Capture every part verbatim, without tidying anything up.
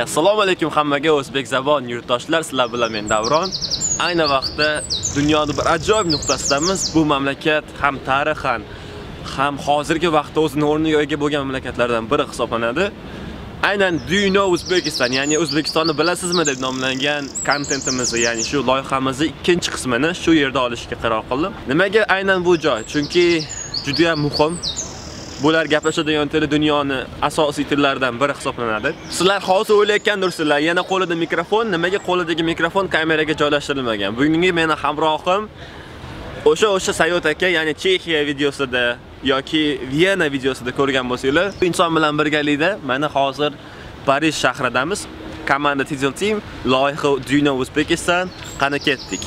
Assalomu alaykum hammaga o'zbek zabon yurtdoshlar, sizlar bilan men Davron. Ayni vaqtda dunyoning bir ajoyib nuqtasidamiz. Bu mamlakat ham tarixan, ham hozirgi vaqtda o'zining o'rniga ega bo'lgan mamlakatlardan biri hisoblanadi. Aynan Do you know Uzbekistan, ya'ni O'zbekistonni bilasizmi deb nomlangan kontentimizni, ya'ni shu loyihamizni ikkinchi qismini shu yerda olishga qaror qildim. Nimaga aynan bu joy? Chunki juda ham muhim. Bular gaplashadigan til dunyoni asosiy tillaridan biri hisoblanadi. Sizlar hozir o'ylayotgandirsizlar, yana qo'lida mikrofon, nimaga qo'lidagi mikrofon kameraga joylashtirilmagan? Bugungi meni hamrohim o'sha o'sha Sayot aka, ya'ni Chexiya videosida yoki Viyana videosida ko'rgan bo'lsanglar, bu inson bilan birgalikda mana hozir Parij shahridamiz. Komanda teazeal team, loyiha Do you know Uzbekistan, qani ketdik.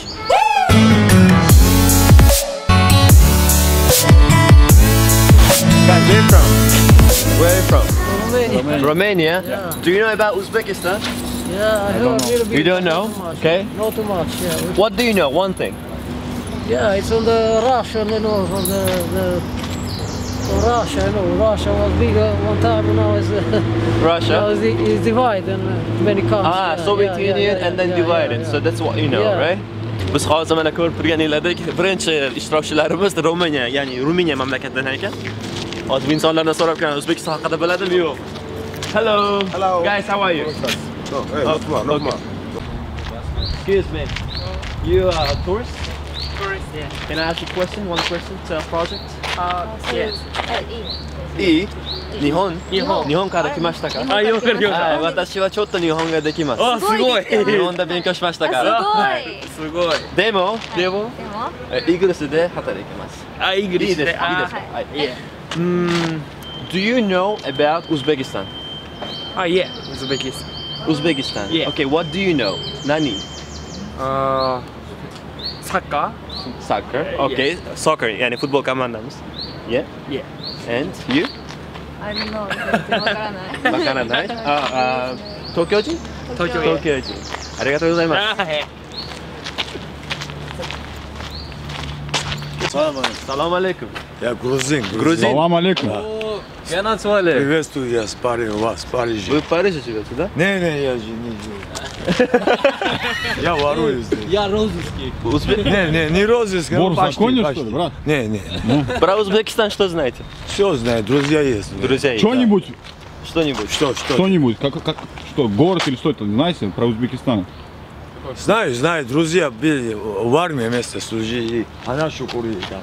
Guys, where are you from? Where are you from? Romania. Romania? Romania? Yeah. Do you know about Uzbekistan? Yeah, I heard a little bit. You don't know? Not too much. Okay. Not too much, yeah. What do you know? One thing. Yeah, it's on the Russia, you know, from the, the from Russia, you know, Russia was bigger one time, and now it's, uh, Russia? now it's, it's divided in many countries. Ah, yeah, Soviet yeah, Union yeah, yeah, and then yeah, divided. yeah, yeah. So that's what you know, Yeah. right? Biz hozir mana ko'rib turganinglardek birinchi ishtirokchilarimiz Romaniya, ya'ni Ruminiya mamlakatidan ekan. Hozir insonlardan so'rab ko'raman, O'zbekiston haqida biladimi yo'q? Hello. Hello. Guys, how are you? No, hey, not more, not more. Excuse me. You are a tourist? Tourist, yeah. Can I ask you a question? One question to our project? Uh, yes. I? Nihon? Nihon. Nihon から来ましたか? あ、よく来ました。 はい、私はちょっと日本ができます。 あ、すごい。 日本で勉強しましたから。 すごい。 でも、 でも、 イギリスで働きます。 あ、イギリスで。 いいですか？いいですか？はい。Mm, do you know about Uzbekistan? Ah, yeah, Uzbekistan. Uzbekistan. Yeah. Okay, what do you know? Nani? Uh, soccer. Soccer. Uh, Okay, soccer. Yani futbol komandamiz. Yeah. Yeah. And you? I don't know. わからない。 わからない。あ、あ、東京人？ 東京。 東京人。ありがとうございます。 はい。 Salam alaikum. Я грузин. Грузин. Салам алейкум. Я назвали. Приветствую я с Парижа, вас в Париже. Вы в Париже живете, да? Не, не, я же не живу. Я ворую здесь. Я розыски. Узбек... Не, не, не розыск, Вор ну в почти, законе, почти. что ли, брат? Не, не. Про Узбекистан что знаете? Все знаю, друзья есть. Друзья есть. Что-нибудь, Что-нибудь. Что, что? что-нибудь, как, как, что, город или что это, знаете, про Узбекистан? Знаю, знаю, друзья были в армии вместе служили. Она шукури там.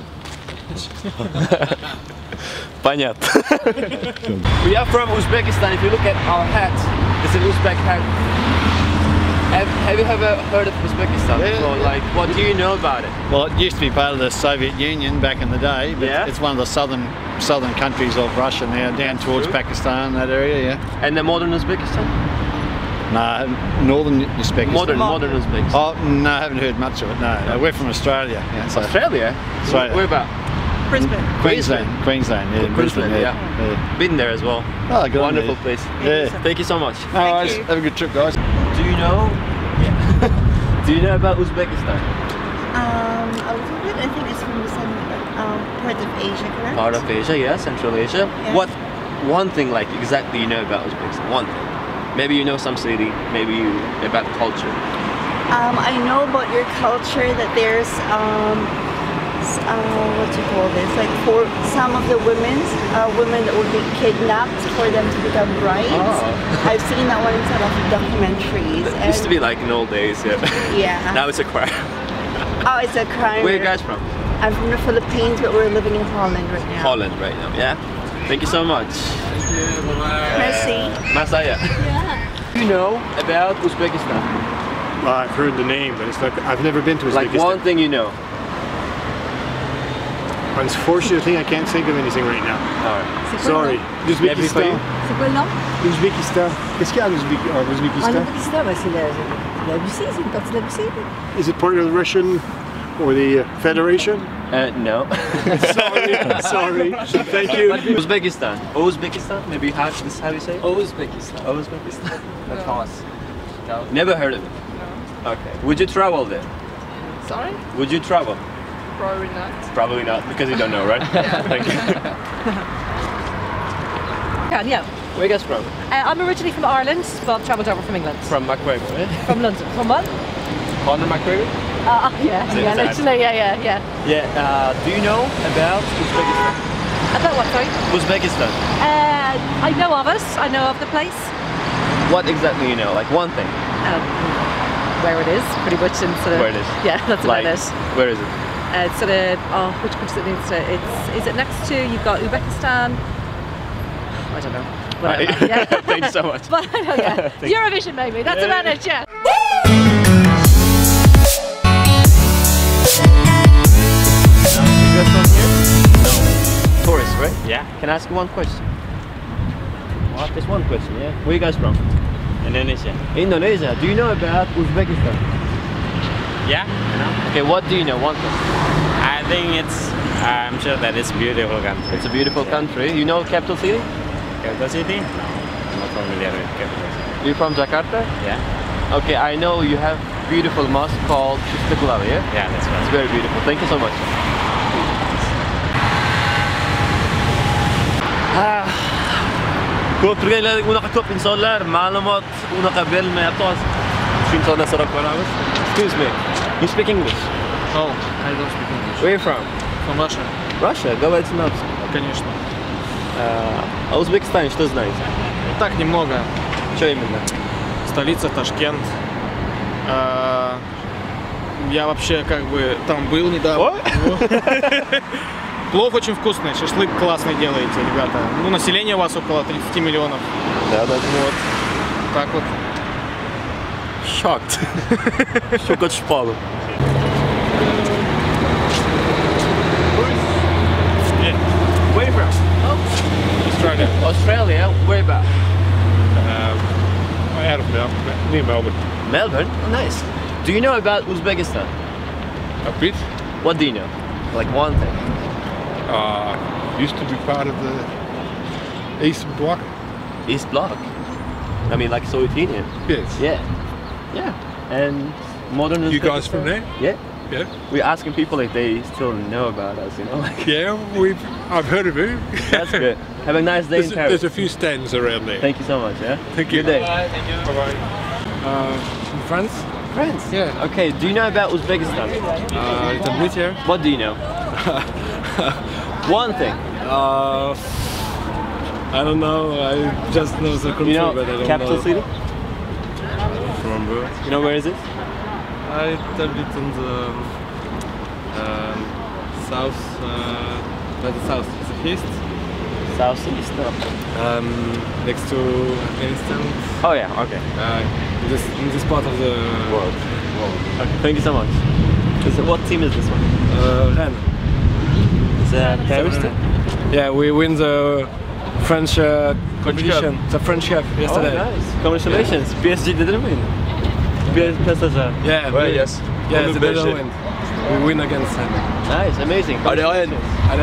Понятно. We are from Uzbekistan. If you look at our hat, it's an Uzbek hat. Have, have you ever heard of Uzbekistan? Yeah. So, like, what do you know about it? Well, it used to be part of the Soviet Union back in the day, but Yeah. it's one of the southern southern countries of Russia now, down That's towards true. Pakistan, that area, yeah. And the modern Uzbekistan? No, northern Uzbekistan. Modern, modern Uzbekistan. Oh, no, I haven't heard much of it, no. no we're from Australia. Yeah, so Australia? Australia. Where about? Brisbane. Queensland, Queensland, yeah. Queensland, Brisbane, yeah. yeah. Been there as well. Oh, good on Wonderful you. place. Yeah. Thank you so much. No worries. Have a good trip, guys. Do you know? Yeah. Do you know about Uzbekistan? Um, a little bit. I think it's from the southern um, part of Asia, correct? Part of Asia, yeah, Central Asia. Yeah. What one thing like exactly you know about Uzbekistan? One thing. Maybe you know some city, maybe you about culture. Um, I know about your culture that there's um, s- uh, what do you call this? Like for some of the women, uh, women that would be kidnapped for them to become brides. Oh. I've seen that one in some of the documentaries. It used to be like in old days, yeah. Yeah. Now it's a crime. Oh, it's a crime. Where are you guys from? I'm from the Philippines, but we're living in Holland right now. Holland right now, yeah? Thank you so much. Merci. Masaya. Do you know about Uzbekistan? Well, I've heard the name, but it's like I've never been to Like Uzbekistan. one thing you know. Unfortunately, I can't think of anything right now. Alright. Sorry. Maybe for you? Uzbekistan. C'est quoi le nom? Uzbekistan. Qu'est-ce qu'il y a en Ouzbék- en En Ouzbékistan? Ouzbékistan, ben, c'est la, la Russie, c'est une partie de la Russie. Is it part of the Russian or the uh, Federation? Uh, no. Sorry, sorry. Thank you. Uzbekistan. Uzbekistan? Maybe how, this is how you say it? Uzbekistan. Uzbekistan. That's nice. Never heard of it? No. Okay. Would you travel there? Sorry? Would you travel? Probably not. Probably not, because you don't know, right? Yeah. Thank you. Yeah. Where you guys from? Uh, I'm originally from Ireland, but travelled over from England. From McGregor, eh? From London. From what? Conor McGregor? Uh, yeah, Same yeah, side. literally, yeah, yeah, yeah. Yeah, uh, do you know about Uzbekistan? About what, sorry? Uzbekistan. Uh, I know of it, I know of the place. What exactly you know? Like one thing? Um, where it is, pretty much in sort of... Where it is? Yeah, that's Like, about it. where is it? Uh, it's sort of, oh, which country is it needs to? It's, is it next to, you've got Uzbekistan? I don't know. Whatever, Right. yeah. Thank you so much. But I know, yeah. Eurovision maybe, that's Yeah. about it, yeah. You guys from here? No. Tourists, right? Yeah. Can I ask you one question? What? Just one question, yeah? Where you guys from? Indonesia. Indonesia. Do you know about Uzbekistan? Yeah, you know. Okay, what do you know? One thing. I think it's, I'm sure that it's beautiful country. It's a beautiful country. You know capital city? Capital city? No, I'm not familiar with capital city. You from Jakarta? Yeah. Okay, I know you have beautiful mosque called Istiqlal, yeah? Yeah, that's right. It's very beautiful. Thank you so much. Ko'p turganlar unaqa ko'p insonlar ma'lumot unaqa bermayapti hozir. Shu insondan so'rab ko'ramiz. Excuse me. You speak English? No, I don't speak English. Where are you from? From Russia. Russia? Говорите на русском. Конечно. А Узбекистан что знаете? Так, немного. Что именно? Столица Ташкент. А, Я вообще как бы там был недавно. Плов очень вкусный, шашлык классный делаете, ребята. Ну, население у вас около тридцати миллионов. Да, да. Вот. Так вот. Shocked. Шок от шпалы. Where are you from? Australia. Australia? Where about? Um, out of Melbourne, near Melbourne. Melbourne? Oh, nice. Do you know about Uzbekistan? A bit. What do you know? Like one thing. Uh, used to be part of the Eastern Bloc. East Bloc? I mean like Soviet Union? Yes. Yeah. Yeah. And modern You guys Uzbekistan? from there? Yeah. Yeah. We're asking people if they still know about us, you know? Like, Yeah, we've. I've heard of you. that's good. Have a nice day There's, in Paris. there's a few stands around there. Thank you so much, yeah? Thank you. Good day. Thank you. Bye bye. Uh, from France? France? Yeah. Okay, do you know about Uzbekistan? Uh, a little bit here. What do you know? One thing. Uh, I don't know. I just know the country, You know but I don't capital know. city? Remember? You know where is it? I little bit in the um, south, uh, not the south, the east. Southeast. No. Um, next to Afghanistan. Oh yeah, okay. Uh, this in this part of the World. Okay, thank you so much. Is it, what team is this one? Uh, Rennes. Is it Paris team? Yeah, we win the French uh, competition, the French Cup yesterday. Oh, nice. Congratulations. P S G didn't win. P S G. Yeah, Well, we, yes. yeah, On they the didn't bench. win. We win against them. Nice, amazing. Yes.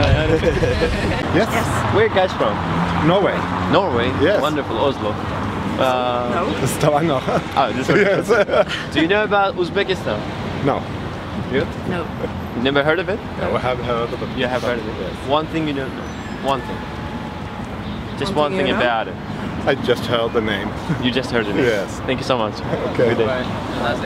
Yes. Where are you guys from? Norway. Norway? Yes. Wonderful, Oslo. Uh, Stavanger. oh, this one. Yes. Do you know about Uzbekistan? No. You? No. You never heard of it? No, I haven't heard of it. You have heard of it? Yes. One thing you don't know. One thing. Just One one, thing thing you know? about it. I just heard the name. You just heard of it? Yes. Thank you so much. Okay. Good day. Bye.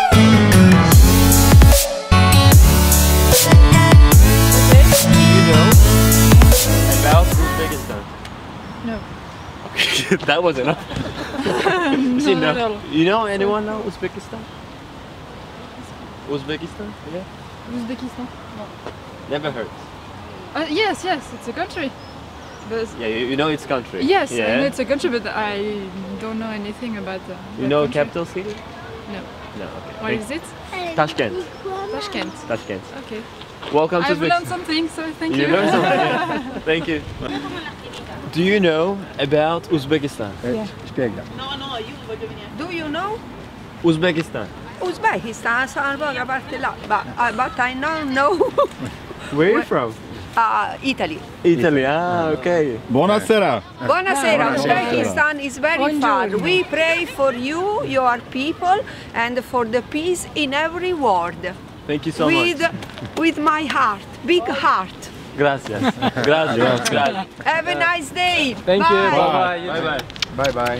Do you know about Uzbekistan? No. Okay, that was enough. You see, No, no. no. You know anyone know Uzbekistan? Uzbekistan? Yeah. Uzbekistan? No. Never heard. Uh, yes, yes, it's a country. But Yeah, you, you know its country. yes, Yeah. I know it's a country, but I don't know anything about the. You know capital city? No. No. Okay. What Thank- is it? Tashkent. Tashkent. Tashkent. Okay. Welcome to I've learned Uzbekistan. something, so thank you. You learned something. Yeah. Thank you. Do you know about Uzbekistan? Yeah. Do you know Uzbekistan. Uzbekistan? But, but I don't know Where are you from? uh, Italy. Italy. Ah, okay. Buonasera. Buonasera. Buonasera. Uzbekistan is very far. We pray for you, your people, and for the peace in every world. Thank you so with, much. with my heart, big heart. Gracias. Gracias. Gracias. Have a nice day. Thank you. Bye. Bye bye. Bye bye. Bye bye.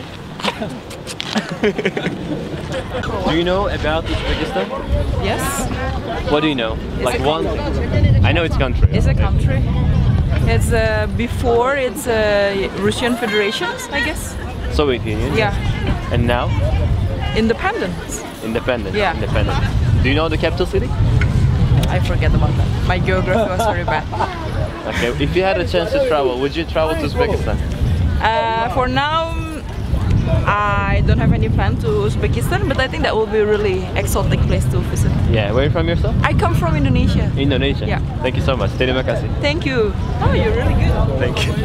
Do you know about Uzbekistan? Yes. What do you know? It's Like a one country. thing. I know it's a country. It's a country. It's uh, before it's uh, Russian Federation, I guess. Soviet Union. Yeah. And now? Independence. Independent. Yeah. Independent. Do you know the capital city? I forget about that. My geography was very bad. Okay. If you had a chance to travel, would you travel to Uzbekistan? Uh, for now, I don't have any plan to Uzbekistan, but I think that will be a really exotic place to visit. Yeah. Where are you from yourself? I come from Indonesia. Indonesia. Yeah. Thank you so much. Terima kasih. Thank you. Oh, you're really good. Thank you.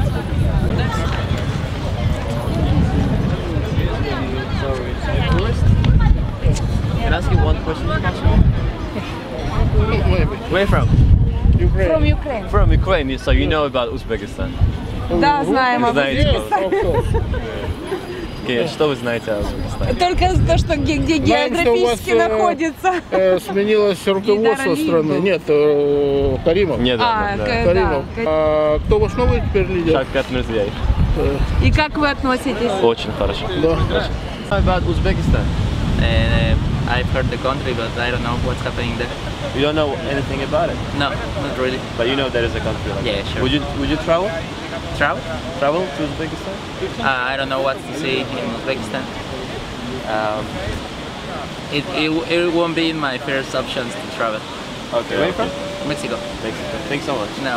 Can I ask you one question? Where are you from? Ukraine. From Ukraine. From Ukraine. So you know about Uzbekistan? Да, знаем об Uzbekistan. Okay, что вы знаете о Узбекистане? Только то, что где, где географически находится. Сменилось руководство страны. Нет, Каримов. Нет, А, да. Каримов. А кто ваш новый теперь лидер? Шавкат Мирзияев. И как вы относитесь? Очень хорошо. Да. About Uzbekistan? Uh, I've heard the country, but I don't know what's happening there. You don't know anything about it? No, not really. But you know there is a country like Yeah, that. sure. Would you would you travel? Travel? Travel to Uzbekistan? Uh, I don't know what to see in Uzbekistan. Um, it, it it won't be in my first options to travel. okay. Where are you from? Mexico. Mexico. Thanks so much. No.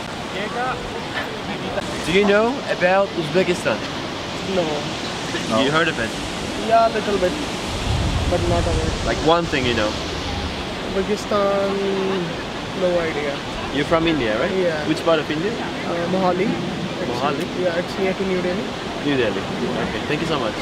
Do you know about Uzbekistan? No. No. You heard of it? Yeah, a little bit, but not a lot. Like one thing you know. Uzbekistan, no idea. You're from India, right? Yeah. Which part of India? Uh, Mohali. Mohali? Yeah, it's near to New Delhi. New Delhi. Okay, thank you so much.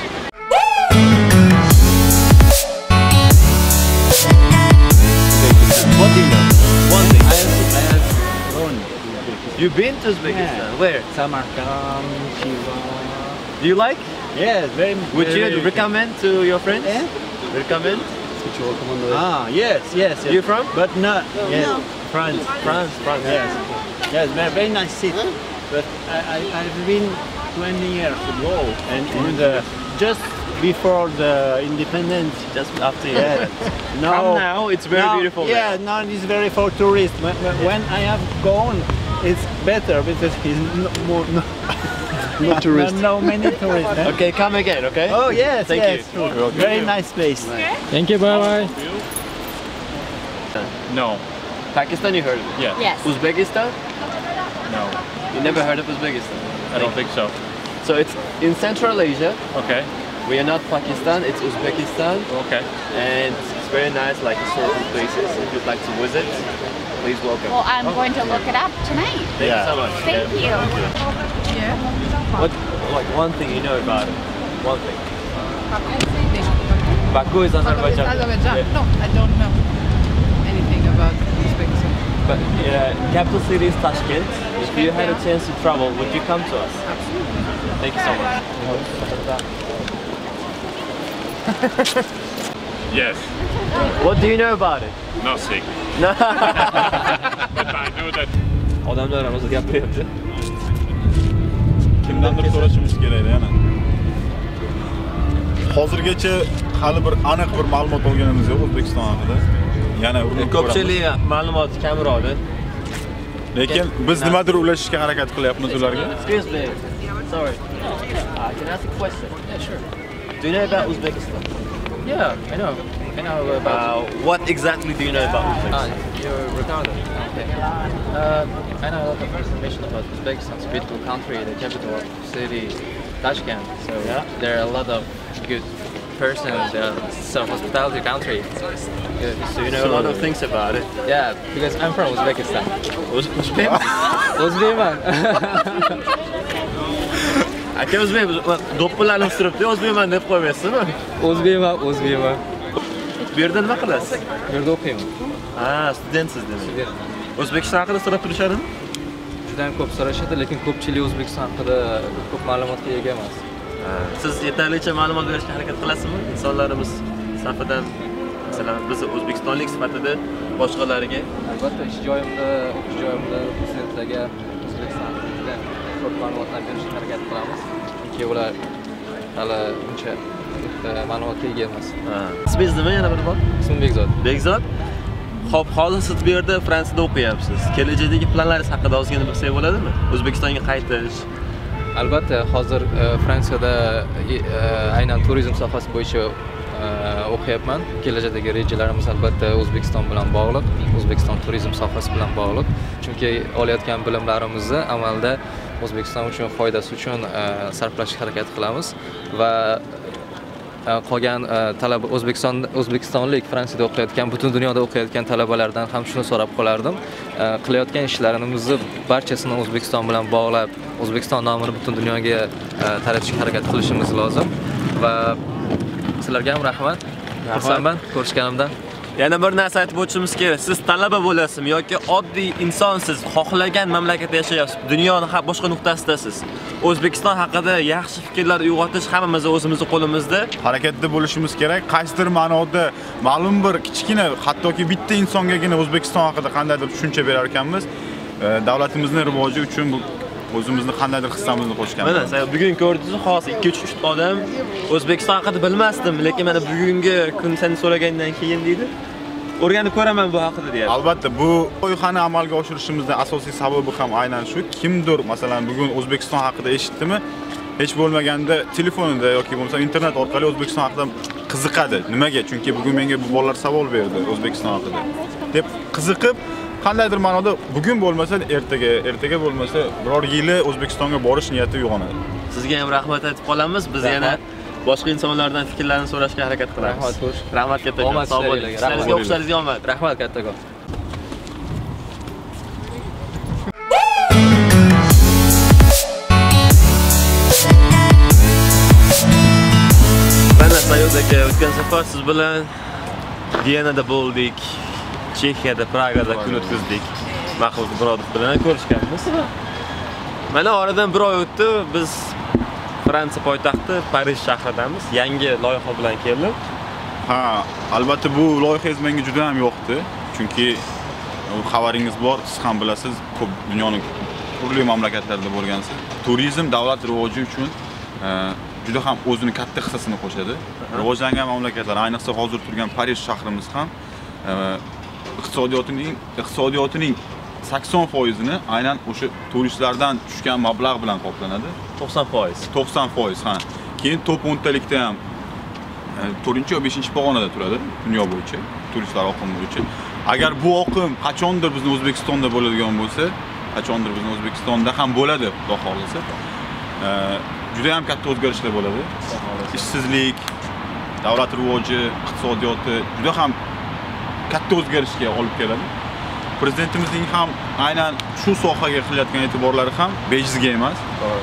What do you know? One thing. I have, I have gone. You've been to Uzbekistan? Yeah. Where? Samarkand, Shiva. Do you like? Yes, very. Would very you recommend to your friends? Yeah. Recommend? Ah, yes, yes. yes. You from? But not. Yes. No. France. France, France. Yes. Yes, very, very nice city. But I, I, I've been twenty years ago, and, and uh, just before the independence, just after you yeah. no, Come now, it's very now, beautiful. Yeah, now it's very for tourists. When, when I have gone, it's better because it's no more. No, no tourists. No, no many tourists. Eh? Okay, come again, okay? Oh yes, Thank yes. you. Okay. Very nice place. Thank you, bye bye. No. Pakistan, you heard of it? Yeah. Yes. Uzbekistan? No. You never heard of Uzbekistan? I don't think so. So it's in Central Asia. Okay. We are not Pakistan, it's Uzbekistan. Okay. And it's very nice, like historical places. If you'd like to visit, please welcome. Well, I'm going to look it up tonight. Thank Yeah. you so much. Thank you. Yeah. What, like one thing you know about it? One thing. Baku is Azerbaijan. Azerbaijan. Yeah. No, I don't know anything about Uzbekistan. But uh, capital city is Tashkent. If you had a chance to travel, would you come to us? Absolutely. Thank you so much. Yes. What do you know about it? Nothing. No. But I know that. Odamlar aramızda gapiryapti. Kimdandir so'rashimiz kerak yana. Hozirgacha hali bir aniq bir ma'lumot olganimiz yo'q O'zbekiston haqida. Yana urinib ko'ramiz. Ko'pchilik ma'lumot kamroq. Lekin biz nimadir ulashishga harakat qilyapmiz ularga. Excuse me. Sorry. Uh, can I ask a question? Yeah, sure. Do you know about Uzbekistan? Yeah, I know. I know about. Uh, what exactly do you know about Uzbekistan? Ah, you're retarded. Okay. Uh, I know a lot of information about Uzbekistan. It's a beautiful country, the capital city, Tashkent. So Yeah. there are a lot of good persons. Uh, it's a hospitality country. Good. So you know a lot of things about it. Yeah, because I'm from Uzbekistan. Uzbek? Uzbekman. Aka o'zbek do'ppilarni suribdi, o'zbekman deb qo'ymaysizmi? O'zbekman, O'zbekman. Bu yerda nima qilasiz? Bu yerda o'qiyman. Ha, studentsiz demak. Student. O'zbekiston haqida so'rab turishadimi? Juda ham ko'p so'rashadi, lekin ko'pchilik O'zbekiston haqida ko'p ma'lumotga ega emas. Siz yetarlicha ma'lumot berishga harakat qilasizmi? Insonlarimiz safidan, masalan, biz o'zbekistonlik sifatida boshqalarga albatta ish joyimda, o'qish joyimda, studentlarga O'zbekiston haqida ko'p ma'lumotlar berishga harakat qilamiz. Chunki ular hali uncha ma'lumotga ega emas. Ismingiz nima yana bir bor? Ismim Bekzod. Bekzod. Xo'p, hozir siz bu yerda Fransiyada o'qiyapsiz. Kelajakdagi planlaringiz haqida ozgina bilsak bo'ladimi? O'zbekistonga qaytish. Albatta, hozir Fransiyada aynan turizm sohasi bo'yicha o'qiyapman. Kelajakdagi rejalarimiz albatta O'zbekiston bilan bog'liq, O'zbekiston turizm sohasi bilan bog'liq. Chunki olayotgan bilimlarimizni amalda O'zbekiston uchun foydasi uchun sarflashga harakat qilamiz va qolgan talaba O'zbekiston O'zbekistonlik Fransiyada o'qiyotgan, butun dunyoda o'qiyotgan talabalardan ham shuni so'rab qolardim. Qilayotgan ishlarimizni barchasini O'zbekiston bilan bog'lab, O'zbekiston nomini butun dunyoga taratishga harakat qilishimiz lozim va sizlarga ham rahmat. Xursandman ko'rishganimdan. Yana bir narsa aytib o'tishimiz kerak. Siz talaba bo'lasizmi yoki oddiy insonsiz, xohlagan mamlakatda yashayapsiz, dunyoning har boshqa nuqtasidasiz. O'zbekiston haqida yaxshi fikrlar uyg'otish hammamiz o'zimizning qo'limizda. Harakatda bo'lishimiz kerak. Qaysidir ma'noda ma'lum bir kichkina, hattoki bitta insongagina O'zbekiston haqida qandaydir tushuncha berar ekanmiz. Davlatimizning rivoji uchun bu o'zimizni qandaydir hissamizni qo'shganmiz. Mana siz bugun ko'rdingiz, hozir ikki uch odam O'zbekiston haqida bilmasdim, lekin mana bugungi kun seni so'ragandan keyin deydi, o'rganib ko'raman bu haqida deyapti. Albatta, bu loyihani amalga oshirishimizning asosiy sababi ham aynan shu. Kimdir, masalan, bugun O'zbekiston haqida eshitdimi, hech bo'lmaganda telefonida yoki bo'lmasa internet orqali O'zbekiston haqida qiziqadi. Nimaga? Chunki bugun menga bu bolalar savol berdi O'zbekiston haqida. deb qiziqib, qandaydir ma'noda bugun bo'lmasa ertaga, ertaga bo'lmasa biror yili O'zbekistonga borish niyati uyg'onadi. Sizga ham rahmat aytib qolamiz. Biz yana boshqa insonlardan fikrlarini so'rashga harakat qilamiz. Rahmat, rahmat kattakon. Sog' bo'ling. Sizlarga o'qishlaringizga omad. Rahmat kattakon. Mana Sayyoz aka, o'tgan safar siz bilan Vienada bo'ldik. Chexiyada, Pragada kun o'tkazdik. Mahmud Murodov bilan ko'rishganmiz. Mana oradan bir oy o'tdi, biz Fransiya poytaxti Parij shahridamiz. Yangi loyiha bilan keldim. Ha, albatta bu loyihangiz menga juda ham yoqdi. Chunki xabaringiz bor, siz ham bilasiz, ko'p dunyoning turli mamlakatlarida bo'lgansiz. Turizm davlat rivoji uchun juda ham o'zining katta hissasini qo'shadi. Rivojlangan mamlakatlar, ayniqsa hozir turgan Parij shahrimiz ham iqtisodiyotining iqtisodiyotining sakson foiz ni aynan o'sha turistlardan tushgan mablag' bilan qoplanadi. to'qson foiz. to'qson foiz, ha. Keyin top o'ntalikda ham to'rtinchi yo beshinchi pog'onada turadi dunyo bo'yicha, turistlar oqimi bo'yicha. Agar bu oqim qachondir bizni O'zbekistonda bo'ladigan bo'lsa, qachondir bizni O'zbekistonda ham bo'ladi, xudo xolasa, juda ham katta o'zgarishlar bo'ladi. Ishsizlik, davlat rivoji, iqtisodiyoti juda ham katta o'zgarishga olib keladi. Prezidentimizning ham aynan shu sohaga qilayotgan e'tiborlari ham bejizga emas.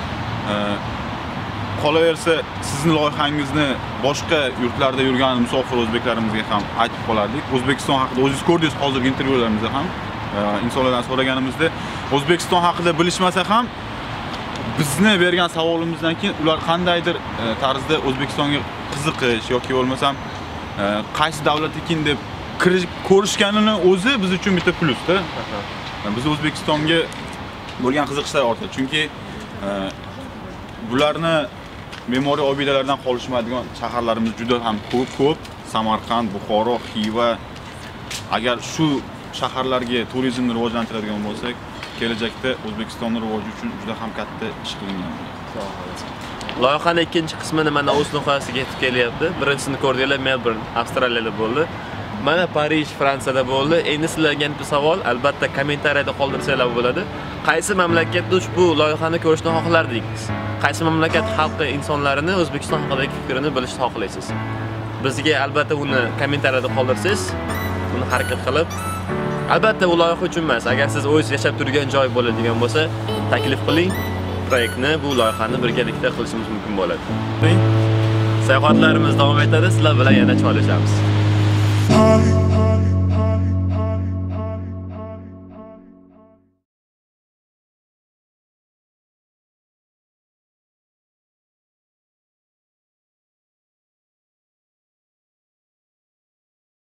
Qolaversa, sizning loyihangizni boshqa yurtlarda yurgan musofir o'zbeklarimizga ham aytib qolardik. O'zbekiston haqida o'zingiz ko'rdingiz hozirgi intervyularimizda ham insonlardan so'raganimizda O'zbekiston haqida bilishmasa ham bizni bergan savolimizdan keyin ular qandaydir tarzda O'zbekistonga qiziqish yoki bo'lmasam qaysi davlat ekan deb ko'rishganini o'zi biz uchun bitta plusda. Biz O'zbekistonga bo'lgan qiziqishlar ortadi. Chunki bularni me'moriy obidalardan qolishmaydigan shaharlarimiz juda ham ko'p, ko'p. Samarqand, Buxoro, Xiva. Agar shu shaharlarga turizmni rivojlantiradigan bo'lsak, kelajakda O'zbekistonning rivoji uchun juda ham katta ish qilingan. Loyihaning ikkinchi qismini mana o'z nihoyasiga yetib kelyapti. Birinchisini ko'rdinglar, Melbourne, Avstraliyada bo'ldi. Mana Parij, Fransiyada bo'ldi. Endi sizlarga bir savol, albatta kommentariyada qoldirsanglar bo'ladi. Qaysi mamlakatda ushbu loyihani ko'rishni xohlardingiz? Qaysi mamlakat xalqi insonlarini O'zbekiston haqidagi fikrini bilishni xohlaysiz? Bizga albatta uni kommentariyada qoldirsangiz, buni harakat qilib, albatta bu loyiha uchun emas, agar siz o'zingiz yashab turgan joy bo'ladigan bo'lsa, taklif qiling. Proyektni, bu loyihani birgalikda qilishimiz mumkin bo'ladi. Sayohatlarimiz davom etadi, sizlar bilan yana chalishamiz.